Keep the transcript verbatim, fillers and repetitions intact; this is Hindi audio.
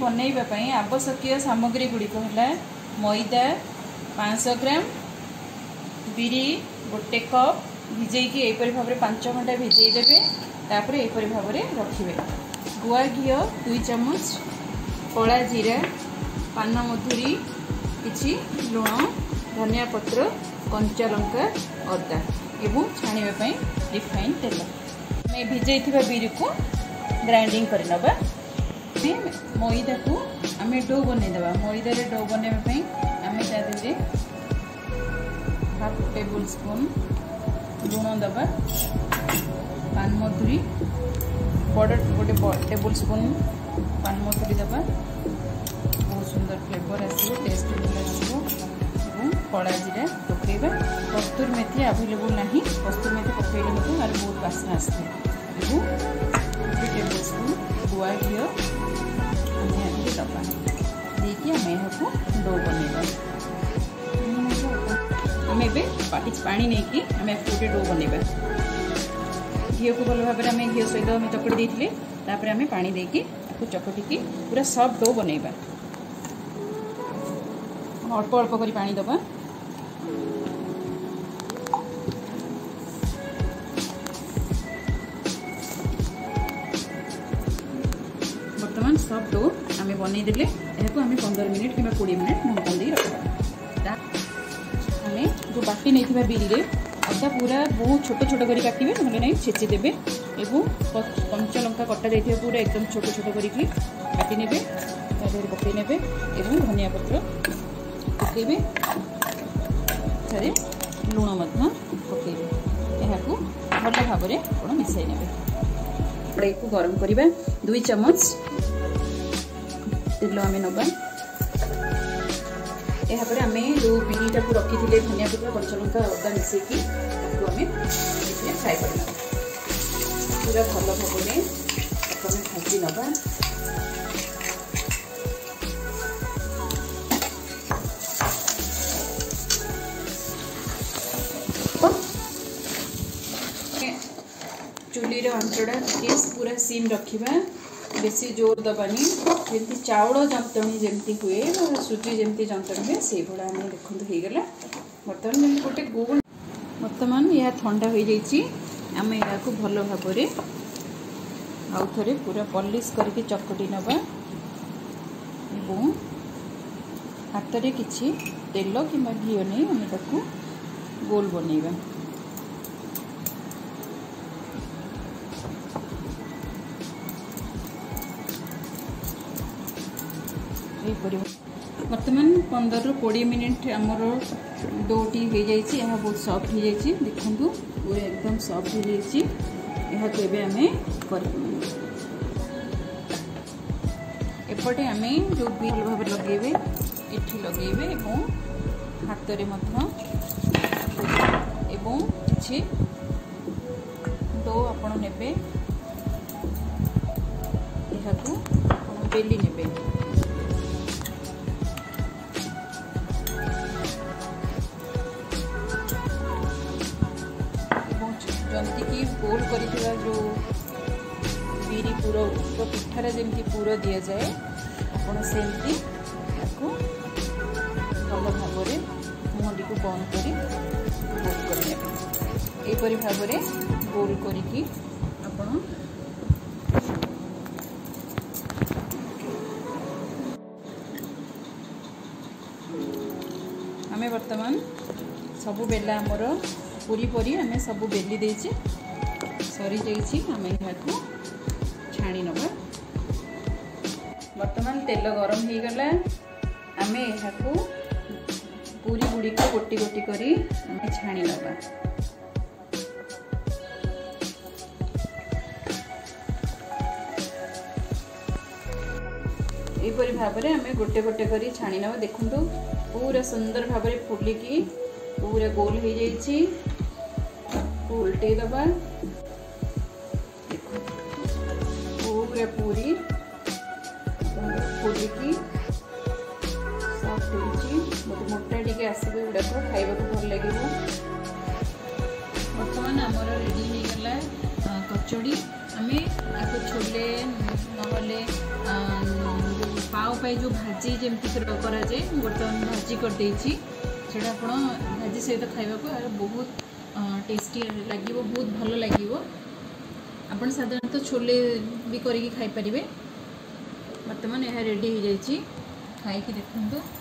बनैबा पई आवश्यक सामग्री गुड़िक है मैदा पाँच सौ ग्राम बिरी गोटे कप भिजेकी एपरी भाव में पांच घंटा भिजेदेवे तापर एपरी भाव में रखिए गुआ घी दुई चामच कला जीरा पान मधुरी किछि लुण धनिया पत्र कंचा लंका अदा एवं छाणीबा रिफाइन तेल मैं भिजई बिरी को ग्राइंडिंग कर नबा मैदा को आम डो बनईदेवा मैदा डो बनवाई आम तादे हाफ टेबल स्पून लुण दबा पान मधुरी बड़ गोटे टेबल स्पून पान मधुरी दबा बहुत सुंदर फ्लेवर आसो टेस्ट आसो कला जीरा पकेबा कस्तूर मेथी अवेलेबल ना कस्तूर मेथी पकड़े मत आर बहुत बास्ना आसते टेबल स्पून गुआ घी दबा देखिए आम यहाँ डो बनवा आम ए पानी नहीं कि आम गोटे डो बनवा घी को भल भाव में घी सहित आम चकटी देते आम पानी देकी चकटिकी पूरा सफ्ट डो बनवा अल्प अल्प कर पानी दबा बर्तमान सब डो आम बनईदे यहाँ आम पंद्रह मिनिट कि बीस मिनिट ढंकन दे रखा आम जो बाटी नहीं बिरी अदा पूरा बहुत छोट छोट कर काटे ना नहीं छेचीदेवे एवं कंचा लंका कटा जाइए पूरा एकदम छोट छोट करके काटी ने पकई ने धनिया पत्र पकेबे थे लुण पकेबे यहाँ भल भाव में आप मिसाई ने कड़ाई को गरम करवा दुई चमच तेल आम नवा यापर आम जो बिरीटा को रखी थे धनिया पत्र कंचा लंका अदा मिसेकी आम फ्राए कर पूरा भल भाव में भाजी नवा चुलीर आंचड़ा पूरा सीम रखा बेसी जोर दबानी जमी चाउल जंतणी जमती हुए सुजी जमती जंतणी हुए से भाया आम देखते हो गला बर्तमान जमी गोटे गोल बर्तमान यह ठंडा हो जाइए आम या भल भाव आउ थे पूरा पॉलिश करके चकटी नवा हाथ में किसी तेल कि घी नहीं आम ताको गोल बनइबा बर्तमान पंद्रह रु कोड़े मिनिट आमर डोटी हो जाइए यह बहुत सॉफ्ट हो जाइए देखु पूरा एकदम सॉफ्ट हो जाइए यह आम एपटे आम जो भल भाव लगे एठी लगे हाथ में किसी डो आपण ने बेली ने जमती गोल कर जो बिरी पुर पिठार जमी पुर दि जाए आपड़ सेमती भल भाव मुहटी को बंद कर गोल कर भाव में गोल करके आपण आम बर्तमान सबू बेला आमर पूरी परी आम सब बेली देचे सरी जाम यहाँ छाणी नवा बर्तमान तेल गरम हो गला आम यहाँ पूरी गुड़िक गोटी गोटी करी आम छाणी नवा यहपरी भाव में आम गोटे गोटे करी छाणी नवा देखु पूरा सुंदर भाव में फुलिकी पूरा गोल हो जाइए उल्टे दबा पूरा पूरी फुलिकी सॉफ्ट हो मोटा टी आसवे गुड़ाक खाइबा भल लगे बर्तमान आमर रेडी हो गला कचौड़ी आम आपको छोले ना जो भाजी जमती कराए बर्तमान भाजी करदे से आप भाजी सहित खावा बहुत टेस्टी लगे, बहुत भल लगे। आप साधारणतः छोले भी करके खाई पारे। बर्तमान यह रेडी हो जाए, खाई देखो।